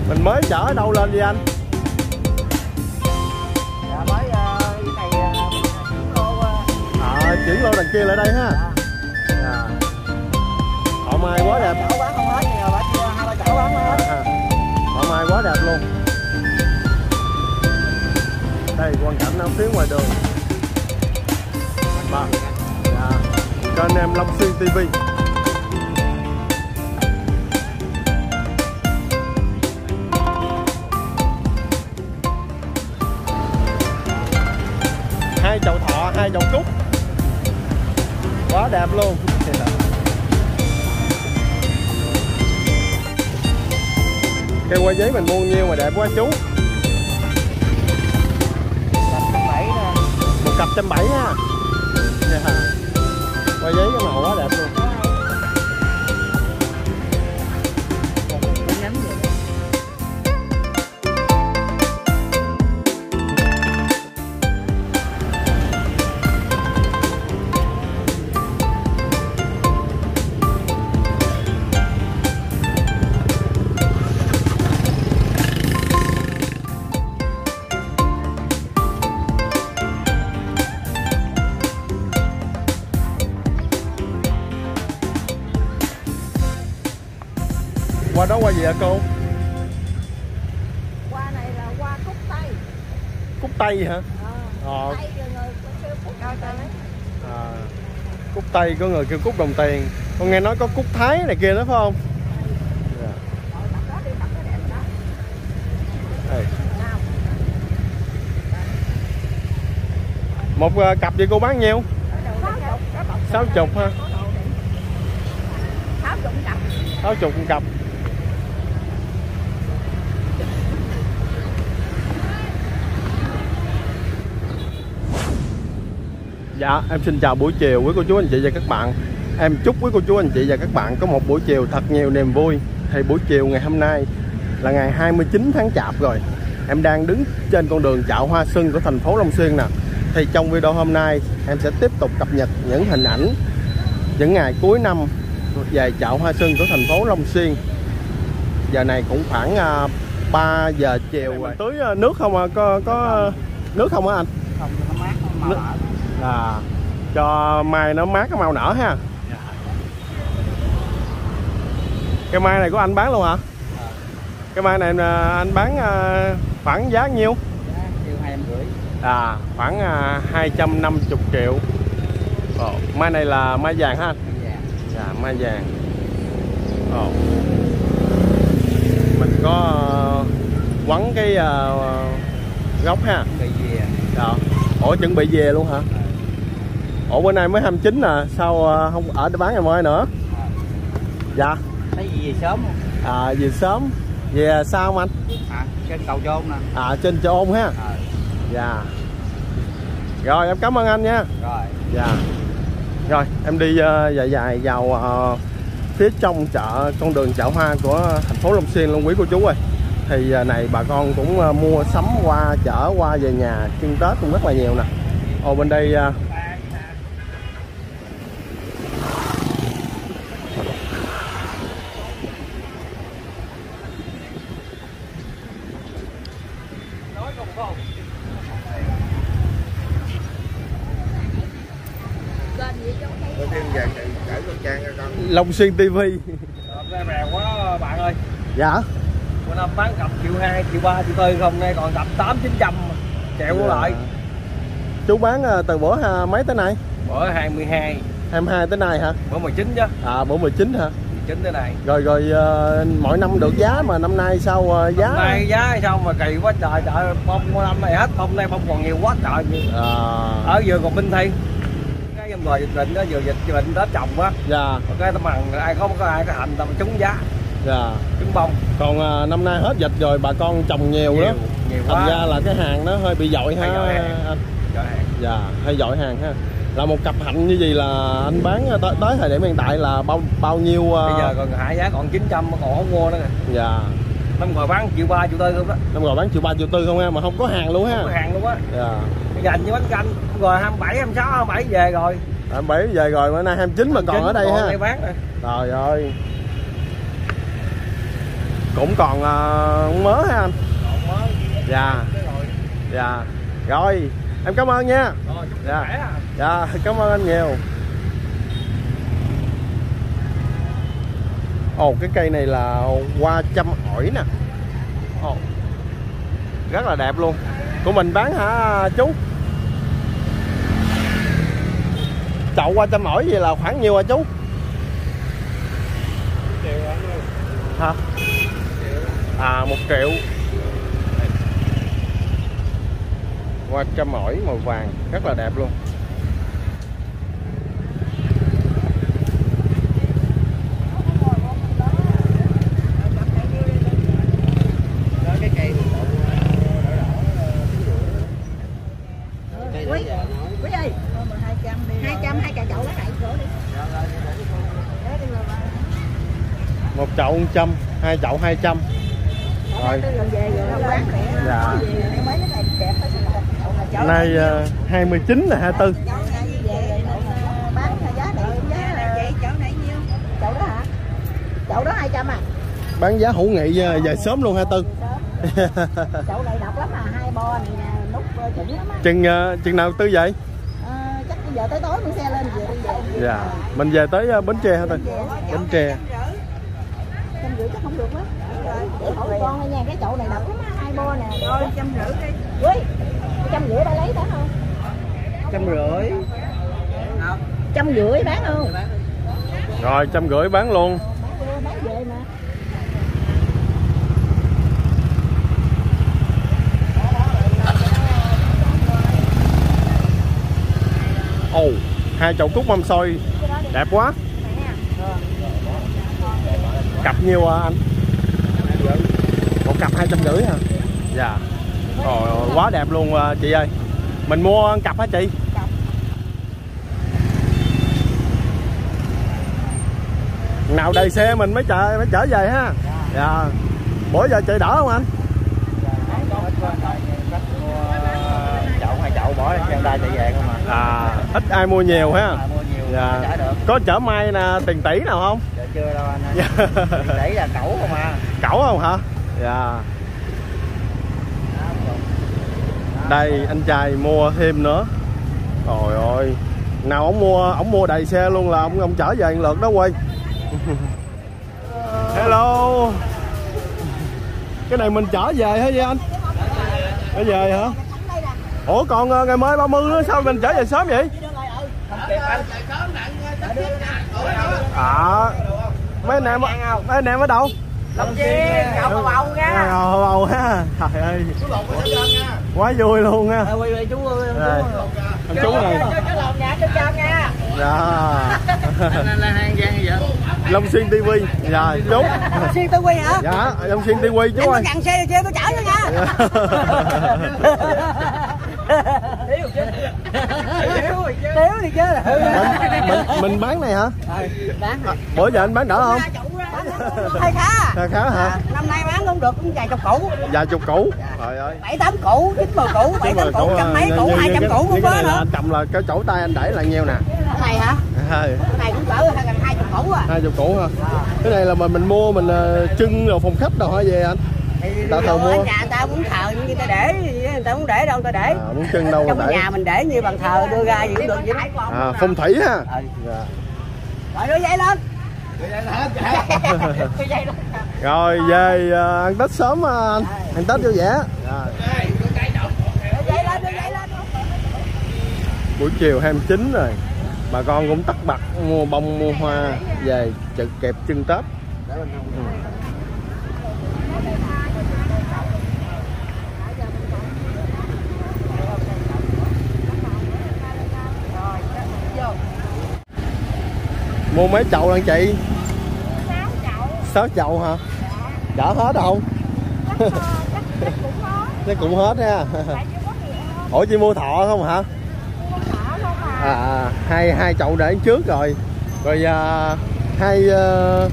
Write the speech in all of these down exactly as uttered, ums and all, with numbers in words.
Mình mới chở ở đâu lên vậy anh? Dạ mới uh, cái này uh, chuyển lô uh... À, chuyển lô đằng kia lại đây ha. Dạ. À. Họ mai quá đẹp. Chở bán không hết nè, bà chưa hai ba chở bán hết. À, họ mai quá đẹp luôn. Đây quang cảnh ở phía ngoài đường. Ba. Dạ. Kênh em Long Xuyên ti vi. Hai chậu thọ, hai chậu cúc. Quá đẹp luôn. Cây hoa giấy mình mua nhiêu mà đẹp quá chú. Một cặp trăm bảy ha. Yeah. Hoa giấy cái màu quá đẹp luôn. Qua đó qua gì hả cô? Qua này là qua cúc tây. Cúc tây hả? Ờ. Tây rồi người kêu cúc đồng tiền. À, cúc tây có người kêu cúc đồng tiền. Con nghe nói có cúc thái này kia đó phải không? Yeah. Đây. Một uh, cặp vậy cô bán nhiêu? Sáu chục ha? Sáu chục cặp. Sáu chục cặp. Dạ, em xin chào buổi chiều quý cô chú anh chị và các bạn. Em chúc quý cô chú anh chị và các bạn có một buổi chiều thật nhiều niềm vui. Thì buổi chiều ngày hôm nay là ngày hai mươi chín tháng Chạp rồi. Em đang đứng trên con đường chợ Hoa Xuân của thành phố Long Xuyên nè. Thì trong video hôm nay em sẽ tiếp tục cập nhật những hình ảnh những ngày cuối năm về chợ Hoa Xuân của thành phố Long Xuyên. Giờ này cũng khoảng uh, ba giờ chiều rồi. Tưới uh, nước không à? Có, có nước không hả anh? Không, nó mát, nó màu nở. À, cho mai nó mát cái màu nở ha. Dạ. Cái mai này của anh bán luôn hả? À. Cái mai này anh bán uh, khoảng giá nhiêu? Giá kêu hai trăm rưỡi. À, khoảng uh, hai trăm năm mươi triệu. Ồ, mai này là mai vàng ha anh? Dạ. Dạ, mai vàng. Ồ. Mình có uh, quấn cái uh, gốc ha. Bị về. Dạ. Ủa chuẩn bị về luôn hả? À. Ủa bữa nay mới hai mươi chín nè, sao uh, không ở để bán ngày mai nữa? À. Dạ. Thấy gì về sớm không? À, về sớm. Về sao không anh? À, trên cầu Trôn nè. À, trên Châu Ôn ha. À. Dạ. Rồi em cảm ơn anh nha. Rồi. Dạ. Rồi em đi uh, dài dài vào uh, phía trong chợ, con đường chợ hoa của thành phố Long Xuyên luôn quý cô chú ơi. Thì uh, này bà con cũng uh, mua sắm qua chở qua về nhà chân Tết cũng rất là nhiều nè. Ồ bên đây uh, Long Xuyên ti vi. Ra bèo quá bạn ơi. Dạ. Bữa năm bán cặp triệu hai, triệu ba, triệu tư không, nay còn cặp tám, chín trăm chẹo dạ. Lại. Chú bán từ bữa mấy tới nay? Bữa hai mươi hai. hai mươi hai tới nay hả? Bữa mười chín chứ. À bữa mười chín hả? mười chín tới này. Rồi rồi uh, mỗi năm được giá mà năm nay sao uh, giá? Năm nay giá hay sao mà kỳ quá trời, trời bông năm nay hết, bông nay bông còn nhiều quá trời. À. Ở vừa còn Minh Thi. Cái em rồi dịch bệnh đó, vừa dịch bệnh đó trồng á. Dạ. Cái tao bằng ai có có ai có hành tao trúng giá. Dạ. Trúng bông. Còn uh, năm nay hết dịch rồi bà con trồng nhiều, nhiều đó. Nhiều quá. Thành ra là cái hàng nó hơi bị dội ha. Dội hàng. Anh. Dội hàng. Dạ, hơi dội hàng ha. Là một cặp hạnh như gì là anh bán tới, tới thời điểm hiện tại là bao bao nhiêu? Uh... Bây giờ còn hạ giá còn chín trăm còn không mua nữa nè. Dạ. Năm rồi bán triệu ba, triệu tư không đó. Năm rồi bán triệu ba, triệu tư không ha, mà không có hàng luôn ha. Không có hàng luôn á. Dạ. Dành như bánh canh, rồi hai mươi bảy, hai mươi sáu, hai mươi bảy về rồi. hai mươi bảy về rồi, bữa nay hai mươi chín mà còn ở đây còn ha. đây bán rồi. Trời ơi. cũng còn uh, mớ ha anh. Còn mới. Dạ. Dạ. Rồi, em cảm ơn nha. Rồi, chúc Dạ. khỏe à. Dạ, cảm ơn anh nhiều. Ồ, cái cây này là hoa chăm ổi nè. Ồ, rất là đẹp luôn. Của mình bán hả chú? Chậu hoa chăm ổi vậy là khoảng nhiêu hả chú? Hả? À, một triệu. Hoa chăm ổi màu vàng rất là đẹp luôn. Quý quý ơi, hai trăm đi. hai trăm hai cả chậu lá này chỗ đi. Một chậu một trăm, hai chậu hai trăm. Rồi. Dạ. Nay uh, hai mươi chín là hai mươi tư. Bán giá này giá là vậy, chỗ này nhiêu? Chậu đó hả? Chậu đó hai trăm à? Bán giá hữu nghị về sớm luôn hai mươi tư. Chậu này độc lắm à, hai bo này nút chuẩn lắm á. Chừng uh, chừng nào tư vậy? À, chắc bây giờ tới tối mình xe lên về đi về. Dạ. Mình về tới uh, Bến Tre hả tư? Bến Tre. Trăm rưỡi chắc không được quá. Để hỏi con thôi nha, cái chậu này độc lắm á, hai bo nè. Rồi trăm rưỡi đi. Ui, trăm rưỡi ba lấy bán không? Trăm rưỡi. Trăm rưỡi bán không? Rồi trăm rưỡi bán luôn. Bán, bán về mà. Ồ, oh, hai chậu cúc mâm xôi đẹp quá. Cặp nhiêu à anh? Một cặp hai trăm rưỡi hả? Dạ. Ồ, quá đẹp luôn chị ơi. Mình mua cặp hả chị? Nào đầy xe mình mới chở mới chở về ha. Dạ. Bữa giờ chị đỡ không anh? Chậu hai chậu bỏ chân tay chạy về không à. À, ít ai mua nhiều ha. À, mua nhiều. Dạ. Có chở mai nè, tiền tỷ nào không? Dạ, chưa đâu anh. Dạ. Tiền tỷ là cẩu không à. Cẩu không hả? Dạ. Đây anh trai mua thêm nữa. Trời ơi. Nào ông mua ông mua đầy xe luôn là ông ông chở về lượt đó quay. Hello. Cái này mình chở về hả vậy anh? Chở về hả? Ủa còn ngày mới ba mươi nữa sao mình chở về sớm vậy? À, mấy anh em mấy anh em ở đâu? Long Xuyên, Ngọc Hậu Bầu nha. Hậu Bầu ha. Trời ơi. Quá vui luôn ha. Chú ơi, chú anh chú này. Chú lòng nha, chú cho nha. Dạ. Anh là hàng gian vậy? Long Xuyên ti vi. Dạ, chú. Long Xuyên ti vi hả? Dạ, Long Xuyên ti vi chú ơi. Anh có cần xe thì tôi chở cho nha. Thiếu chứ. Thiếu thì chứ. Mình mình bán này hả? Bán. Bữa giờ anh bán đỡ không? Hay khá. Khá khá hả? À, năm nay bán không được cũng vài chục củ. Vài chục củ. Trời ơi. Bảy tám củ, chín mười củ, bảy tám củ, trăm mấy củ, hai trăm củ cũng có nữa. Anh cầm là cái chỗ tay anh đẩy là nhiêu nè? Cái này hả? Cái này cũng cỡ gần hai chục củ à. Hai chục củ hả? Cái này là mình mình mua mình trưng rồi phòng khách đồ hả về anh? Ta thờ mua. Nhà người ta muốn thờ như người ta để, người ta muốn để đâu người ta để. À, muốn trưng đâu trong để. nhà mình để như bàn thờ đưa ra gì cũng được vậy đó. À, phong thủy ha. Ừ. Dạ. Rồi đưa dây lên. Rồi về uh, ăn Tết sớm anh. Ăn Tết vui vẻ. Buổi chiều hai mươi chín rồi. Bà con cũng tất bật mua bông mua hoa về chợ kẹp trưng Tết. Ừ. Mua mấy chậu lần chị? Sáu chậu. Sáu chậu hả? Chở hết không? Chắc cũng hết ha. Ủa chị mua thọ không hả? À, à hai hai chậu để trước rồi. Rồi à, hai uh...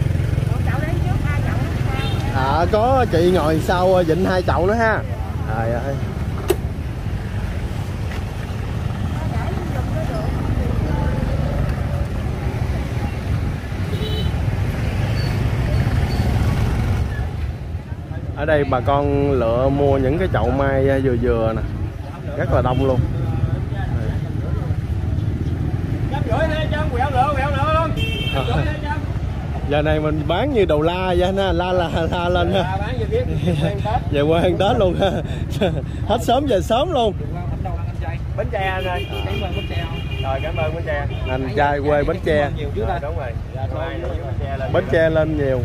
à, có chị ngồi sau vịnh hai chậu nữa ha. Trời ơi. Ở đây bà con lựa mua những cái chậu mai vừa vừa nè, rất là đông luôn. Giờ này mình bán như đầu la vậy ha, la la la lên ha. Về quê ăn Tết luôn ha. Hết sớm về sớm luôn. Bến Tre rồi, cảm ơn Bến Tre. Rồi cảm ơn Bến Tre. Anh trai quê Bến Tre. Đúng rồi. Bến Tre lên nhiều.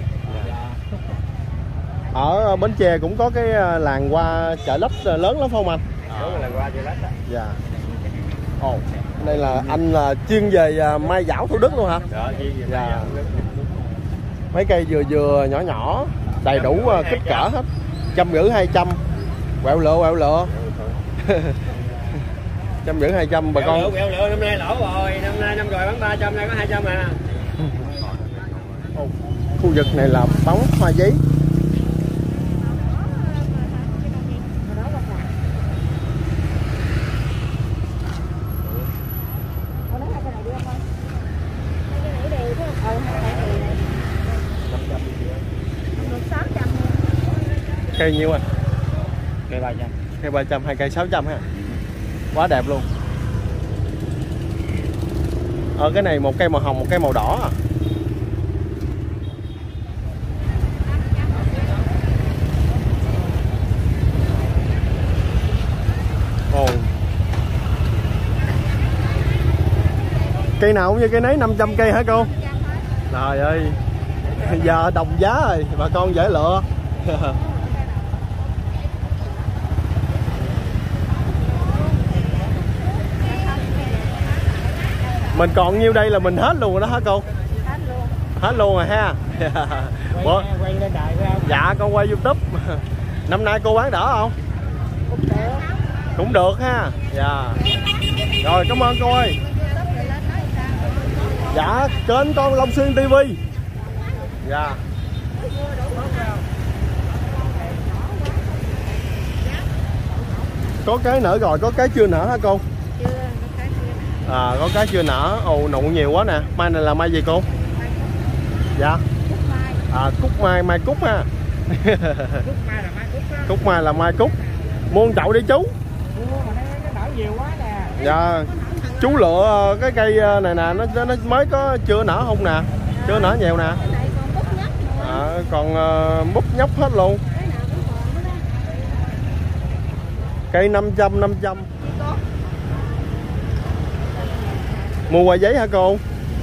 Ở Bến Tre cũng có cái làng hoa chợ lách lớn lắm không anh? Đúng rồi, làng hoa chợ lách đó. Dạ. Ồ, đây là anh là chuyên về mai dảo Thủ Đức luôn hả? Đó, chuyên về dạ. mai dảo Thủ Đức. Mấy cây vừa vừa nhỏ nhỏ, đầy đủ kích cỡ hết. Trăm rưỡi hai trăm. Quẹo lựa quẹo lựa. Trăm rưỡi hai trăm bà con. Quẹo lựa, quẹo lựa năm nay lỗ rồi, năm nay năm rồi bán ba trăm, nay có hai trăm à. Khu vực này là bóng hoa giấy. Cây nhiêu anh? Cây ba trăm. Cây ba trăm, hai cây sáu trăm ha. Quá đẹp luôn. Ở cái này một cây màu hồng, một cây màu đỏ à. Ồ. Cây nào cũng như cây nấy, năm trăm cây hả cô? Trời ơi. Giờ đồng giá rồi, bà con dễ lựa. Mình còn nhiêu đây là mình hết luôn rồi đó hả cô? Hết luôn. Hết luôn rồi ha. Quay, quay lên đài phải không? Dạ con quay YouTube. Năm nay cô bán đỡ không? Cũng được. Cũng được ha. Dạ. Rồi cảm ơn cô ơi. Dạ kênh con Long Xuyên ti vi. Dạ. Có cái nở rồi, có cái chưa nở hả cô? Chưa, À, có cái chưa nở. Ồ, nụ nhiều quá nè. Mai này là mai gì cô? Dạ. cúc mai. À, cúc mai, mai cúc ha. Cúc mai là mai cúc đó. Cúc mai là mai cúc. Mua một chậu đi chú. Mua mà nó nở nhiều quá nè. Dạ. Chú lựa cái cây này nè, nó nó mới có chưa nở không nè. Chưa nở nhiều nè. Cái này còn bút nhóc nữa. À, còn uh, bút nhóc hết luôn. Cái nào cũng còn nữa đó. Cây năm trăm, năm trăm. Mua qua giấy hả cô?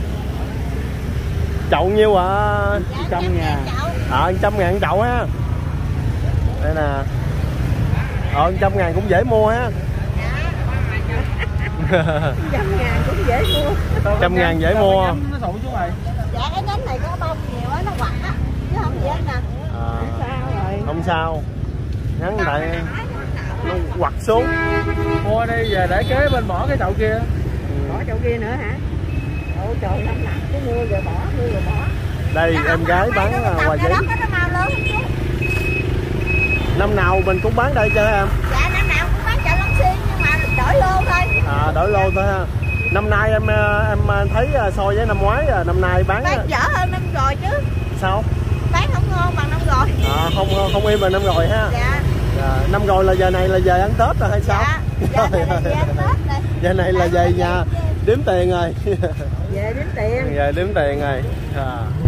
Chậu nhiêu ạ? À? Trăm ngàn. À, trăm ngàn chậu ha. Đây nè. Ờ, trăm ngàn cũng dễ mua ha. Trăm ngàn cũng dễ mua. Trăm ngàn dễ mua. Nó sụ chú rồi. Dạ cái nhánh này có bông nhiều á, nó quặt á. Chứ không gì hết nè. À, Không sao rồi. không sao. Ngắn tại nó quặt xuống. Mua đi về để kế bên bỏ cái chậu kia. Bỏ chậu kia nữa hả? Ôi trời, năm nào cứ mua rồi bỏ, mua rồi bỏ. Đây em gái bán hoa giấy. Năm nào mình cũng bán đây cho em. Dạ năm nào cũng bán chợ Long Xuyên nhưng mà đổi lô thôi. À, đổi lô thôi ha. Năm nay em em thấy so với năm ngoái năm nay bán Bán dở hơn năm rồi chứ. Sao? Bán không ngon bằng năm rồi. À, không không im bằng năm rồi ha. Dạ. Dạ. Năm rồi là giờ này là về ăn Tết rồi hay sao? Dạ. Giờ này về ăn Tết rồi. Giờ này là về nhà đếm tiền rồi. Về đếm tiền. Về đếm tiền rồi. À.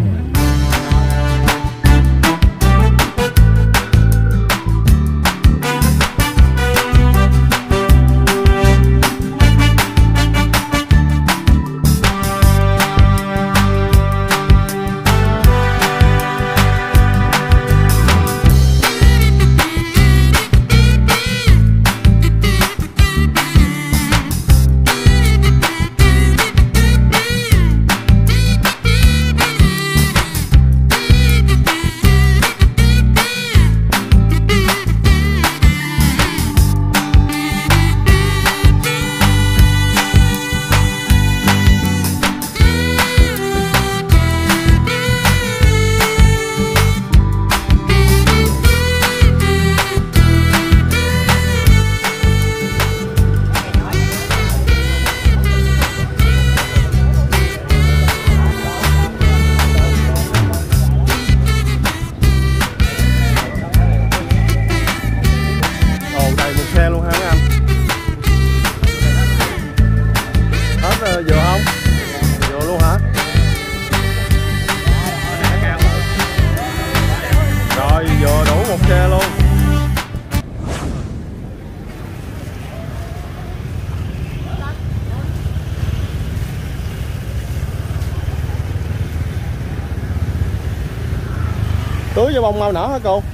lúa với bông mau nở hả cô?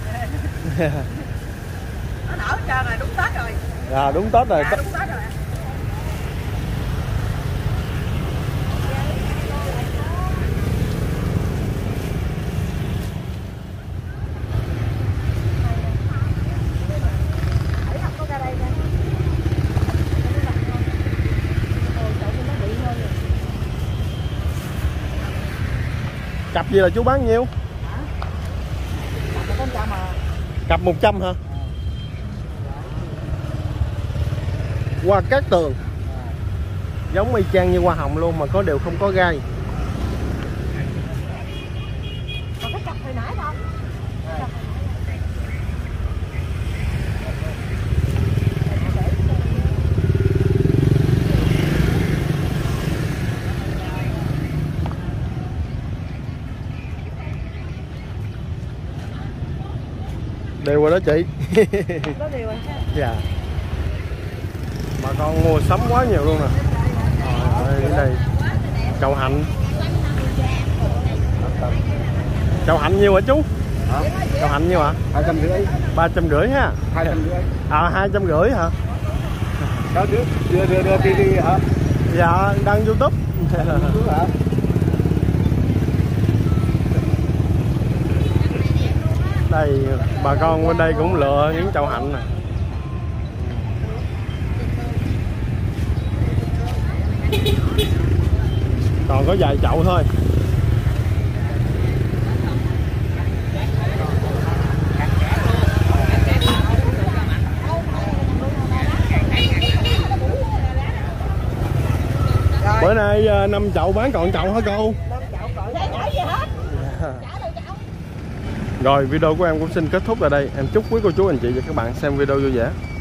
Nó nở trơn rồi, đúng Tết rồi. À đúng Tết rồi. À, đúng Tết rồi. Cặp gì là chú bán nhiêu? Cặp một trăm à. Cặp một trăm hả? Hoa cát tường. Giống y chang như hoa hồng luôn mà có đều không có gai. Còn cái cặp hồi nãy không? Đều rồi đó chị. Có điều rồi. Dạ. Bà con mua sắm quá nhiều luôn nè. Rồi đây, đây. Chậu hạnh. Chậu hạnh nhiêu hả chú? Hả? Chậu hạnh nhiêu hả? hai trăm rưỡi. Ba trăm rưỡi ha. Hai trăm rưỡi. À hai trăm rưỡi hả? Đó đưa đưa đưa đưa ti vi hả? Dạ đăng YouTube. Đúng hả? Đây bà con bên đây cũng lựa những chậu hạnh nè. Còn có vài chậu thôi. Bữa nay năm chậu bán còn chậu hả cô? Rồi video của em cũng xin kết thúc tại đây. Em chúc quý cô chú anh chị và các bạn xem video vui vẻ.